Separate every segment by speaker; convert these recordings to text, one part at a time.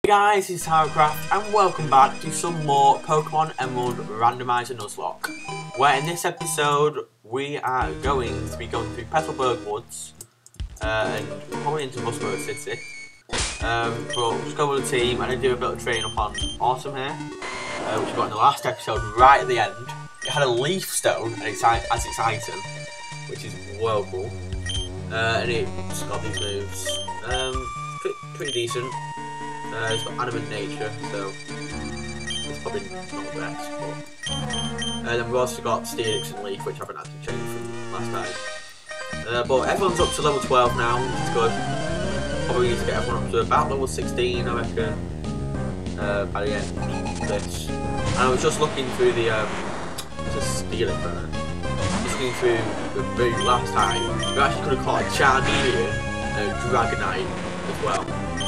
Speaker 1: Hey guys, it's Craft and welcome back to some more Pokemon Emerald Randomizer Nuzlocke, where in this episode we are going to be going through Petalburg Woods and probably into Rustboro City. But we'll just go with the team and then do a bit of training up on Autumn here, which we got in the last episode right at the end. It had a leaf stone as its item, which is well cool, and it's got these moves. Pretty decent. It's got animate nature, so it's probably not the best. But and then we've also got Steelix and Leaf, which I haven't actually changed from last time. But everyone's up to level 12 now, which is good. Probably need to get everyone up to about level 16, I reckon, by the end of this. And I was just looking through the Steelix there. Just looking through the boot last time. We actually could have caught a Charmeleon and a Dragonite as well.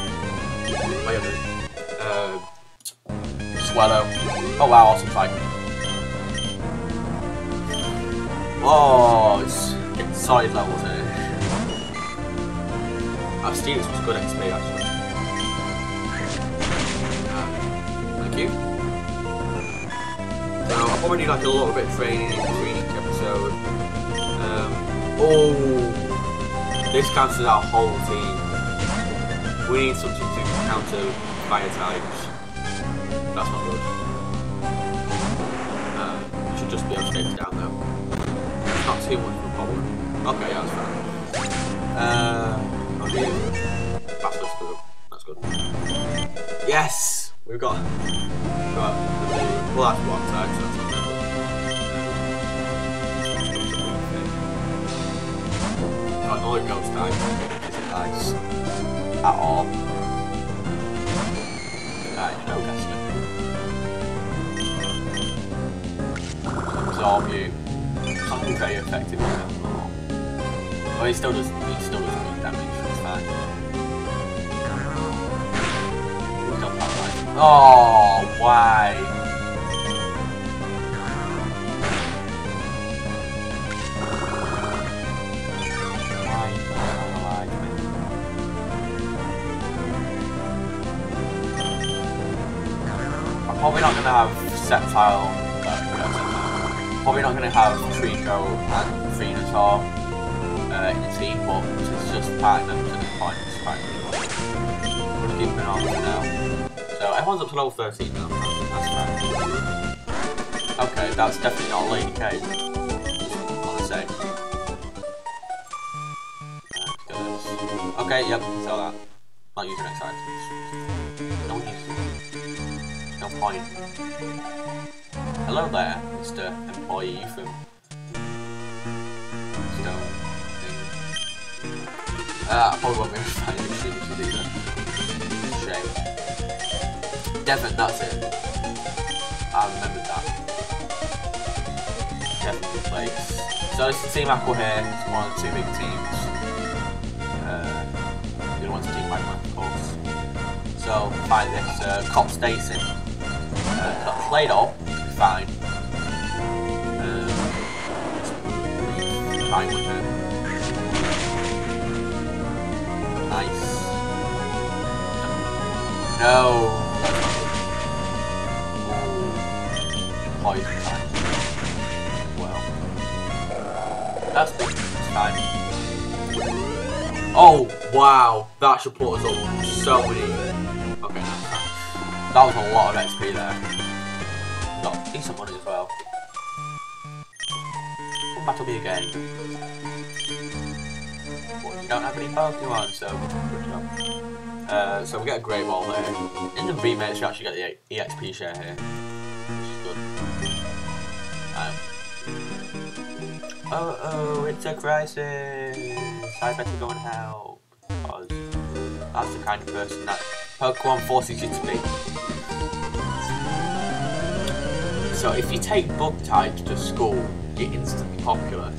Speaker 1: Swallow. Oh wow, awesome fight. Oh, it's getting solid levels here. Our Steelix was good XP actually. Thank you. So I'll probably need like a little bit of training in between each episode. Oh, this counts as our whole team. We need something to counter fire types. That's not good. We should just be able to take it down though. It's not too much of a problem. Okay, yeah, that's fine. Okay. That's good. That's good. Yes! We've got well, that's one type, so that's not good. Got another ghost type, which isn't nice at all. Right, no guessing. Absorb you. It's not very effective at all. Well, he still does big damage, it's fine. Oh, why? Probably not going to have Sceptile, probably not going to have Trico and Venusaur in the team, but it's just parting them to this point. It's quite good. We're just keeping an eye on it now. So everyone's up to level 13 now, that's fine. Okay, that's definitely not Lady K. I want to say. Okay, yep, so that. Not using next items. Don't use them. No point. Hello there, Mr. Employee from Stone thing. I probably won't be able to find any shoes either. Shame. Devon, that's it. I remembered that. Devon, good place. So it's the Team Aqua here, it's one of the two big teams. The other one's Team Magma, of course. So, find this Cop Stacy. Played off, fine. Fine with it. Nice. No. Poison time. Well. That's big. It's fine. Oh, wow. That should put us up so many. Okay, that's fine. That was a lot of XP there. Got decent money as well. Come battle me again. Well, you don't have any Pokemon, so good job. So we get a Great Ball there. In the remakes, you actually get the EXP share here, which is good. Oh, it's a crisis. I better go and help, because that's the kind of person that Pokemon forces you to be. So if you take bug types to school, you're instantly popular.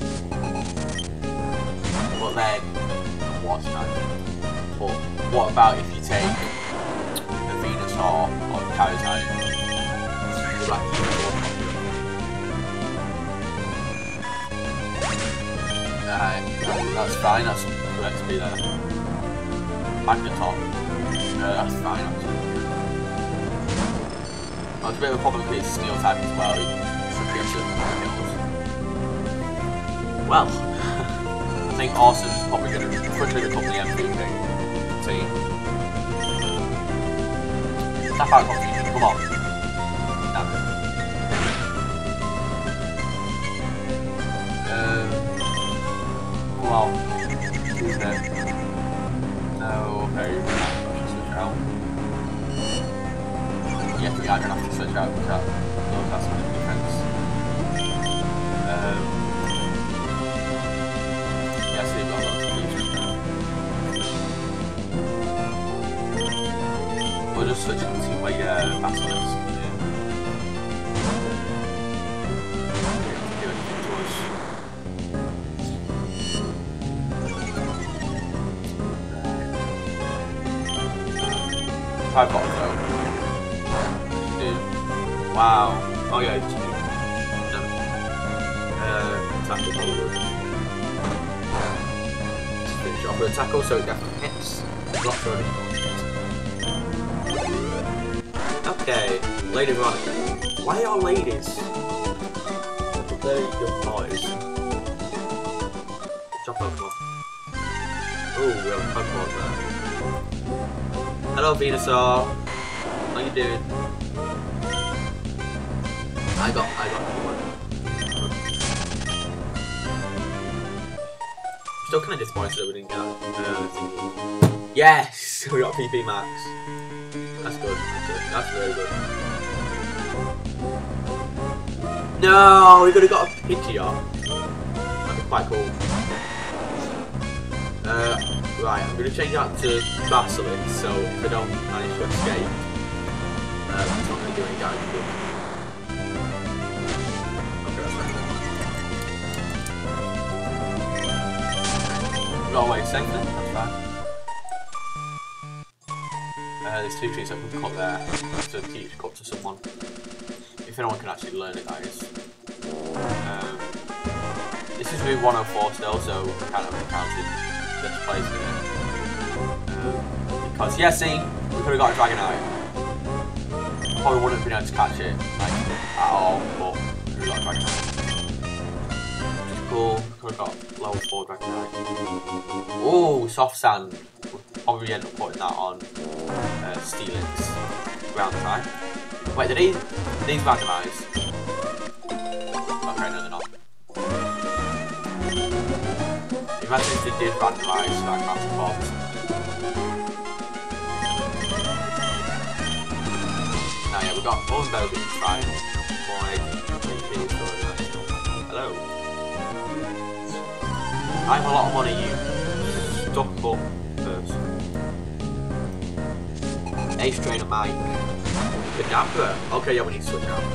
Speaker 1: But then, what's that? But what about if you take a Venusaur or a Charizard? You're like that's fine, that's good XP there. Magneton. That's fine actually. it's a bit of a problem because it's steel type as well. You should get certain kills. Well, I think Awesome's probably going to quickly become the MVP team. Tap out competition, come on. Damn it. Well, who's there? No, okay, I should switch out. Yeah, we are going to have to switch out because that's my defense. Yeah, so you've got lots of defense now. We'll just switch it to my Basilisk. I've got it though. Dude. Wow. Oh yeah, it's two. No. Tackle probably. Let's finish off with a tackle so it definitely hits. Block for it. Okay. Lady Veronica. Why are ladies? They're your boys. Jump Pokemon. Oh, we have a Pokemon there. Hello Venusaur, how you doing? I got one. Still kind of disappointed that we didn't get yes! We got PP Max. That's good, that's really good. No, we could have got a Pidgeot. That'd be quite cool. Right, I'm going to change that to Basilisk, so if I don't manage to escape, it's not going to do any damage. Okay, that's fine. Got away safe then, that's fine. There's two trees I can cut there, to teach cut to someone. If anyone can actually learn it, that is. This is Route 104 still, so we can't have encountered this place in it. Because, yeah, see, we could have got a Dragonite. Probably wouldn't have been able to catch it, like, at all, but we could have got a Dragonite. Which is cool, could have got level 4 Dragonite. Oh, Soft Sand. We'll probably end up putting that on Steelix ground type. Wait, did these randomise? Okay, no, they're not. Imagine if they did randomise like Master Boss. Now yeah, we've got one Bogan to try and hello. I have a lot of money, you stuck up person. Ace Trainer Mike. Kadabra. Okay, yeah, we need to switch out.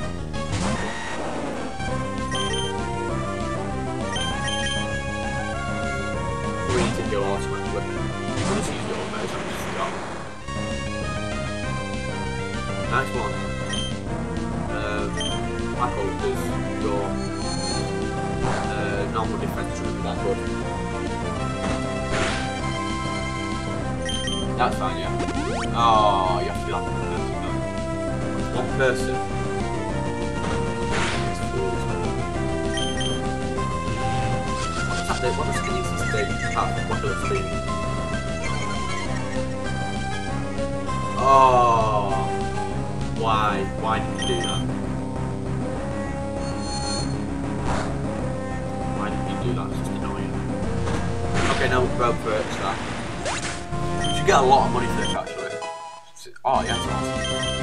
Speaker 1: We need to kill automatically. We'll just use your own moves, I've just forgotten. Nice one. Tackle does your normal defense shouldn't be that good. That's fine, yeah. Oh, you have to do that one person. What does Kinesis do? What does it do? Oh, why? Why did you do that? Why did you do that? It's just annoying. Okay, now we'll go for it. You should get a lot of money for this actually. Oh, yeah, that's awesome.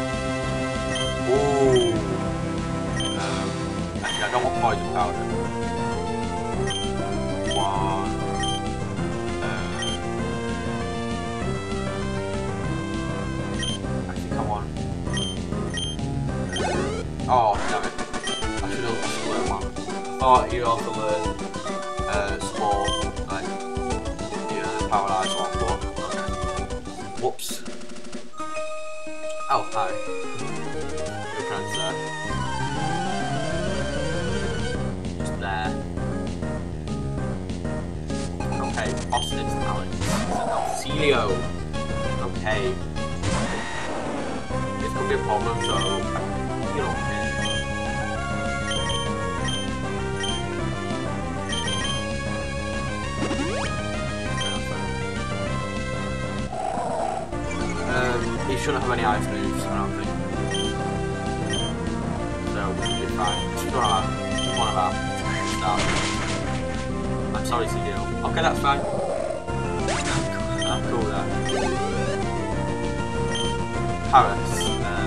Speaker 1: Ooh. Actually, I don't want poison powder. Actually, come on. Oh, damn it. I should also learn one. Oh, you also learn small, like, power eyes one, but okay. Whoops. Oh, hi. Your friend's there. Just there. Okay, Austin is Alex. Celio. Okay. This could be be a problem, so you know. He shouldn't have any ice moves, I don't think. So we should be fine. Just one of our stars. I'm sorry, CDO. Okay, that's fine. I'm cool with that. Paris.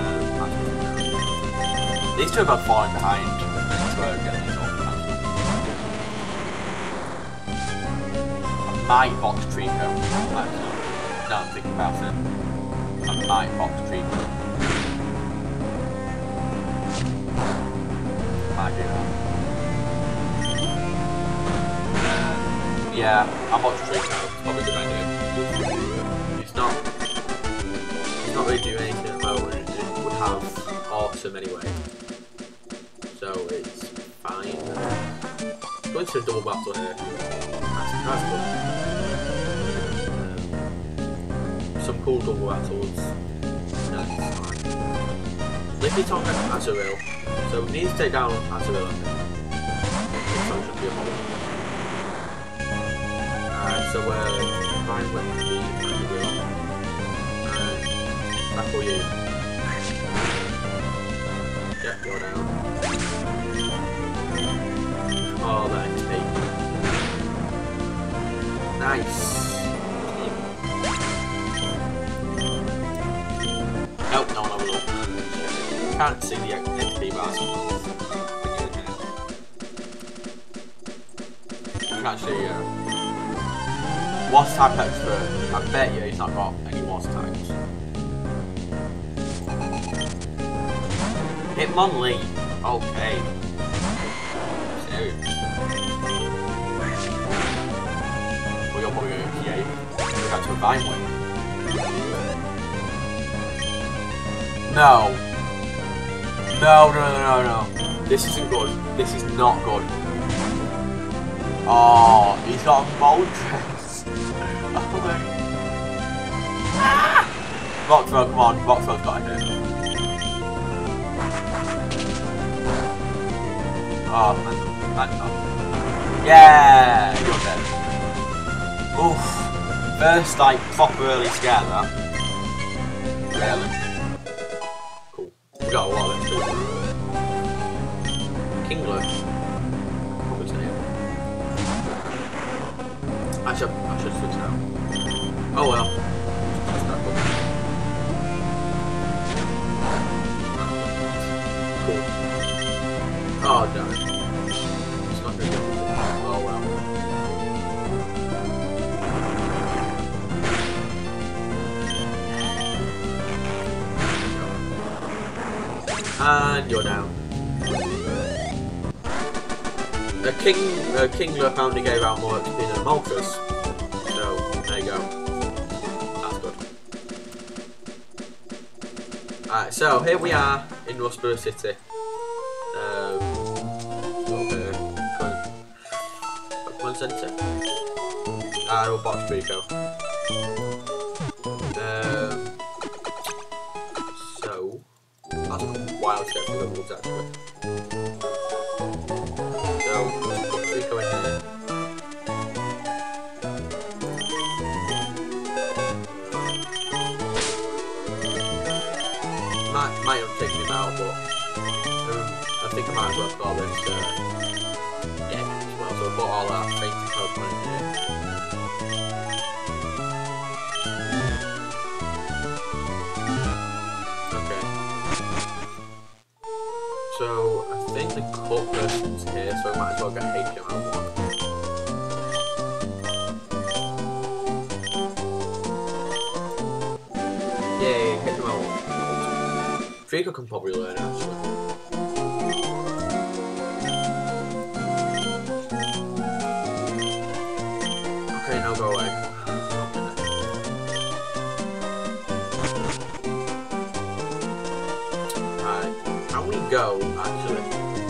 Speaker 1: These two are both falling behind. So we're getting these all cancelled. I might box Trico. Actually, now I'm thinking about it. I might box Trico. Might do that. Yeah, I'll box Trico. It's probably a good idea. It's not really doing anything at the moment. It would have awesome anyway. So it's fine. Going to a double battle here. That's good. Some cool double battles. That's fine. Lickit on Azuril. So we need to take down Azuril. So it should be a problem. So we're fine with the Azuril. Tackle you. Yep, you're down. Oh, that XP. Nice. Nope, no level up. Can't see the XP bars. You can actually, Wasp type expert. I bet you he's not got any Wasp types. Hitmonlee. Okay. Serious. Well, you're probably going to we're going to a Vine Whip. No. No. This isn't good. This is not good. Oh, he's got a Moltres. Oh my. Ah! Rockthrow, come on. Rockthrow's got to hit. Oh, man. Yeah, you're dead. Oof. First, like, proper early scare, that. Really. Cool. We got a lot of XP. Kingler. What was the name? I should switch out. Oh well. Cool. Oh, damn it. It's not very good. Oh, well. And you're down. Kingler apparently gave out more XP than Moltres. So, there you go. That's good. Alright, so here we are in Rustboro City. Center. We'll box Rico. So that's a wild step for the woods actually. So let's put Rico in here. Might have taken him out, but I think I might as well call this yeah, as well. So I bought all that fainting Pokemon in here. Okay. So I think the cut person's here, so I might as well get HM1. Yay, HM1. Draco can probably learn it actually. Okay, now go away. Alright, can we go actually?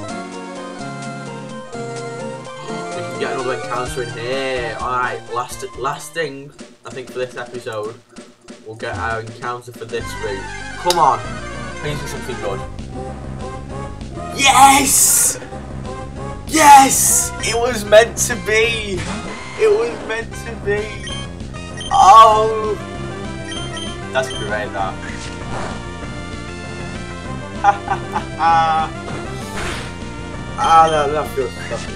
Speaker 1: We can get another encounter in here. Alright, last thing I think for this episode, we'll get our encounter for this route. Come on! Please do something good. Yes! Yes! It was meant to be! It was meant to be! Oh! That's great, that. Ha ha ha ha! Ah, that feels stuffy.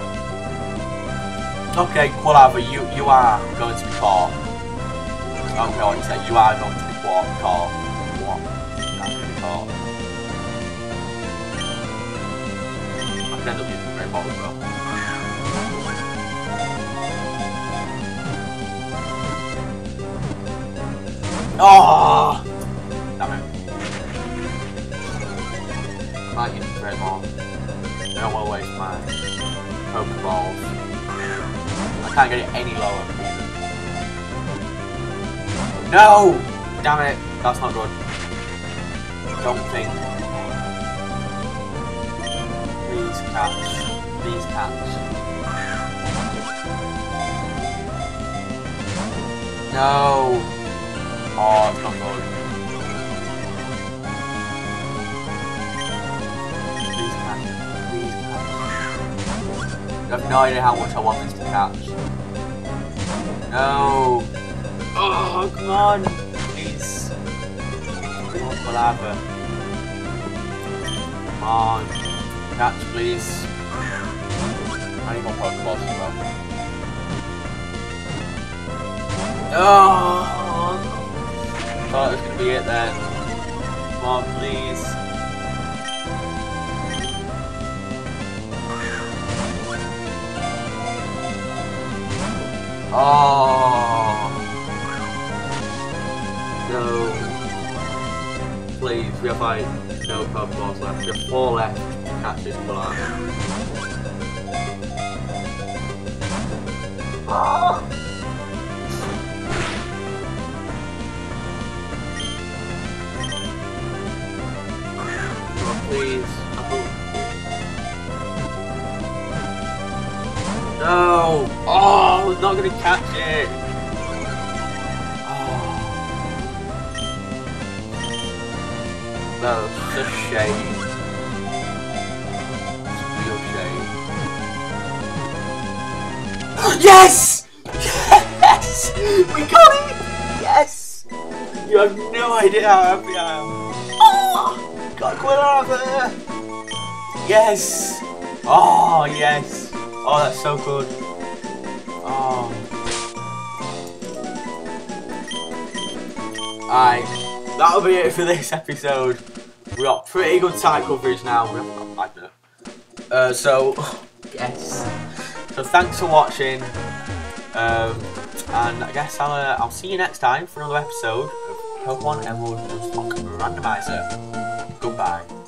Speaker 1: Okay, whatever, you are going to be caught. Okay, what you say, you are going to be caught. What? That's going to be caught. I could end up using the great ball as well. Oh! Damn it. Might use the great ball. I don't want to waste my Pokeballs. I can't get it any lower. No! Damn it. That's not good. Don't think. Please catch. Please catch. No! Oh, it's not good. Please catch. Please catch. I have no idea how much I want this to catch. No! Oh, come on! Please. Whatever. Come on. Catch, please. I need more Pokeballs as well. Oh! Thought it was gonna be it then. Come on, please. Oh! No. Please, we have like no Pokeballs left. We have 4 left to catch this banana. Oh! Please. No! Oh, we're not gonna catch it! Oh. That was such a shame. It's a real shame. Yes! Yes! We got it! Yes! You have no idea how happy I am. Oh! Got quit out of there! Yes! Oh, yes! Oh, that's so good. Oh. Alright, that'll be it for this episode. We got pretty good site coverage now. We haven't got magnet. So, yes. So thanks for watching. And I guess I'll see you next time for another episode of Pokemon Emerald Nuzlocke Randomizer. Goodbye.